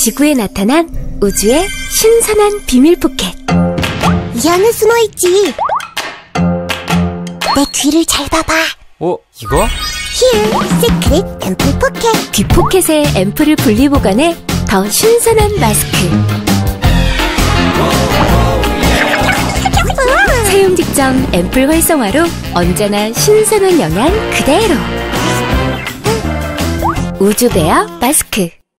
지구에 나타난 우주의 신선한 비밀 포켓. 이 안에 숨어있지. 내 귀를 잘 봐봐. 이거? Here, 시크릿 앰플 포켓. 귀 포켓에 앰플을 분리 보관해 더 신선한 마스크. 사용 직전 앰플 활성화로 언제나 신선한 영양 그대로. 우주베어 마스크.